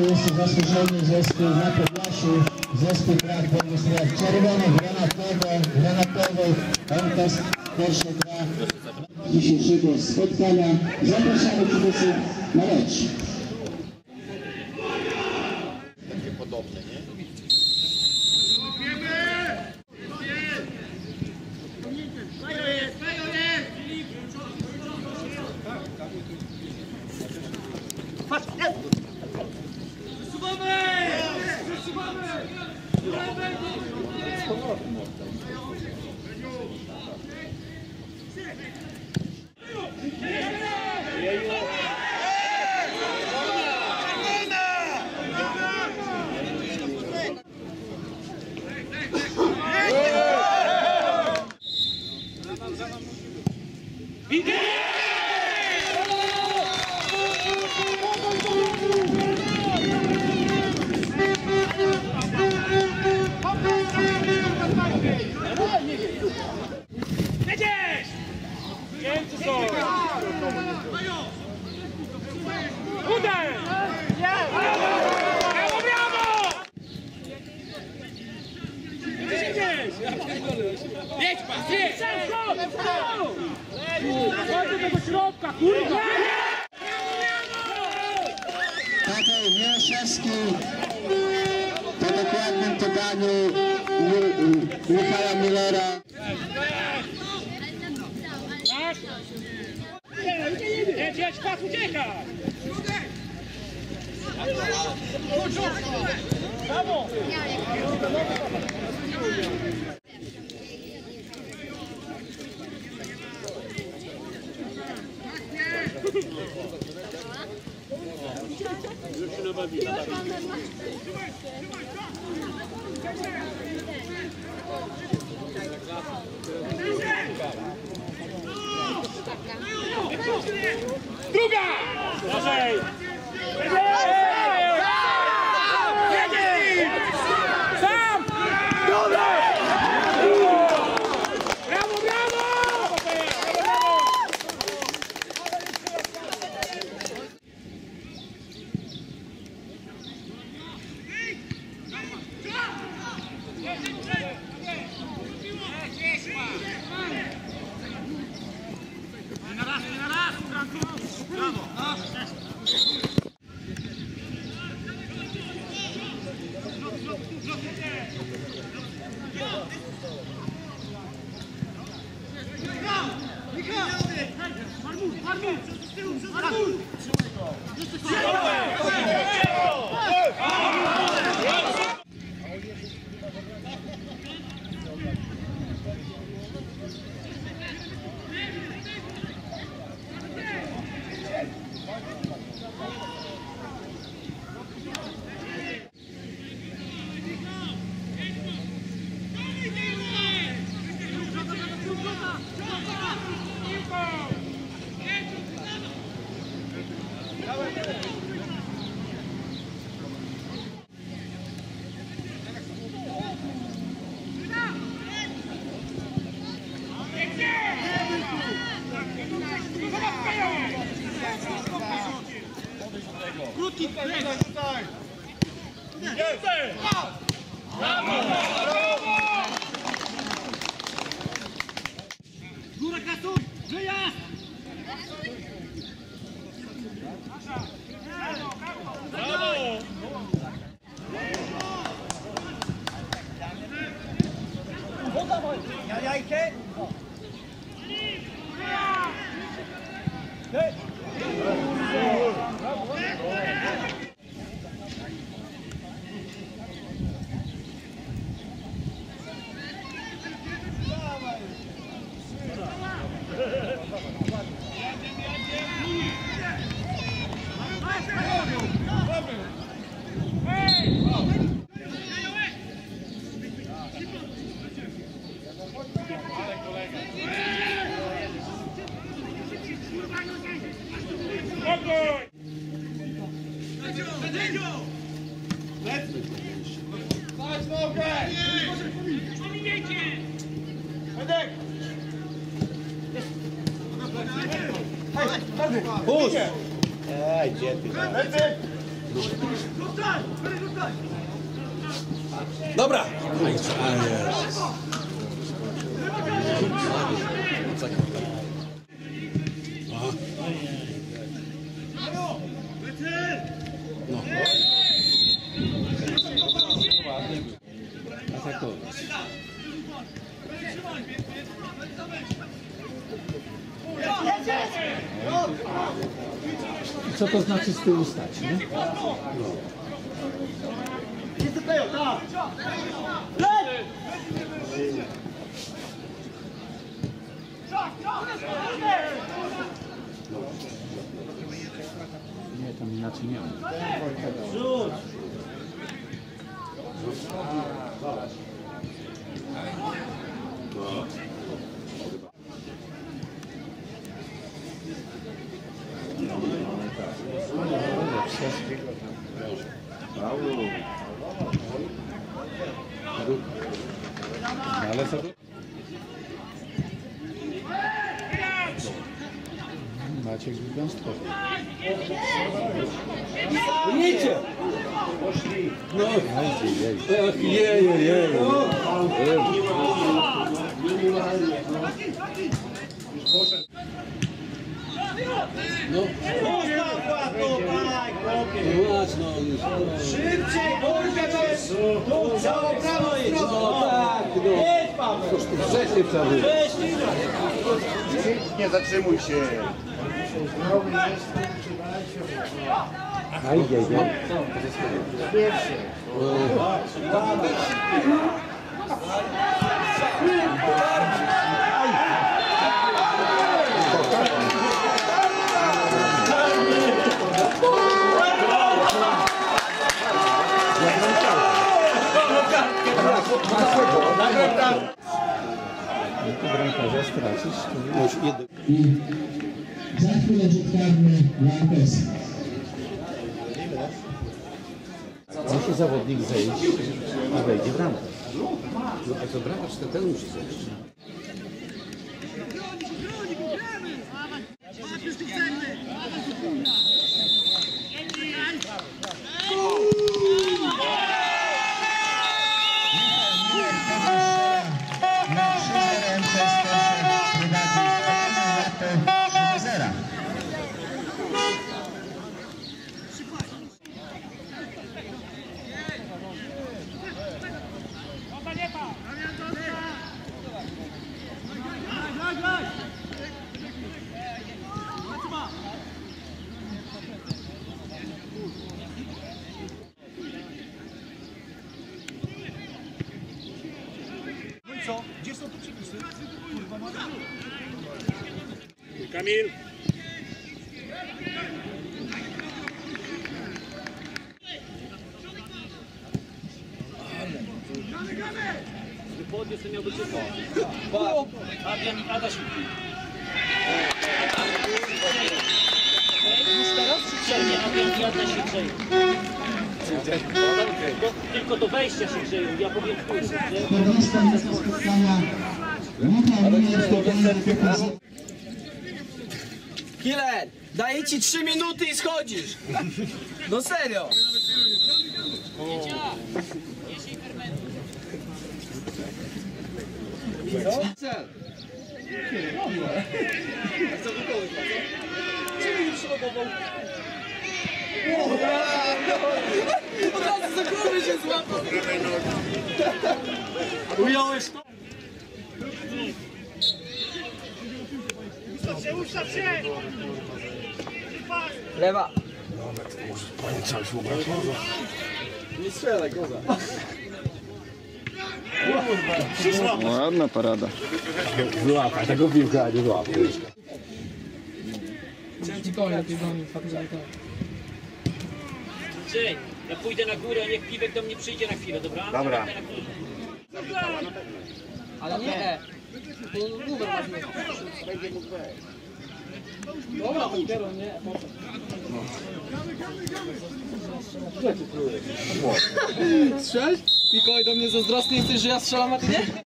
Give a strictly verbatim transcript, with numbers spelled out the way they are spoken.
jest zasłużony zespół na Podlasiu, zespół Krak Bogusław czerwono-granatowo, granatowy, Orkes pierwsze dwa dzisiejszego spotkania. Zapraszamy kibiców na mecz. Takie podobne, nie? Patrz, jest! Przesuwamy! Przesuwamy! Jedziesz! Niemcy są! Uder! Brawo, brawo! Jedziesz! Jedź pas, jedź! Chodź do tego środka, kurwa! Paweł Miłoszewski po dokładnym podaniu Michała Millera. Jedź, jedź, pas, uciekaj! Brawo! Druga! Proszę! Jedziesz! Sam! Dobra! Brawo, brawo! Na raz, na raz, Franku! Brawo! Krótki, tutaj! Góra kasu! Wyjazd! Brawo! Jajajkę! Dać nogę! Edek! Puść! Ej, gdzie ty? Dobra! No. Co to znaczy z tyłu stać, nie? Nie, tam inaczej nie ma. Ale co? Maciek gwiazdkowy. Idźcie! No, ach, jej, jej, jej. No. No, już. Szybciej, Borka, to jest tu, całą prawą jest. No tak, no. Jedź, Paweł. Toż ty wcześniej wtedy. Nie zatrzymuj się. Aj, jej, jej. Bramkarza stracisz. I za chwilę rzut karny Lampes. Musi zawodnik zejść, a wejdzie bramka. No a to bramkarz ten musi zejść. Na trzy zero przez to się prowadzi trzy do zera. Kamil! Podniósł, to miał być Adrian i Adaś. Już teraz czy przejmie Adrian i Adaś się grzeją? Tylko do wejścia się grzeją, ja powiem później. Podnoszą do spotkania Michał Miller, spokojnie wypowiedzi. Killer, daję ci trzy minuty i schodzisz. No serio. Cel. Od razu za głowę się złapał. Ująłeś to? Ustaw się, ustaw się! Lewa. Nie strzelaj, koza. Ładna parada. Złapać, tego piłka nie złapał. Dzień, ja pójdę na górę, niech Piwek do mnie przyjdzie na chwilę, dobra? Dobra. Ale nie. To numer ważny. Dobra, dopiero nie. Strzelać? Mikołaj do mnie zazdrosny jesteś, że ja strzelam, a ty nie?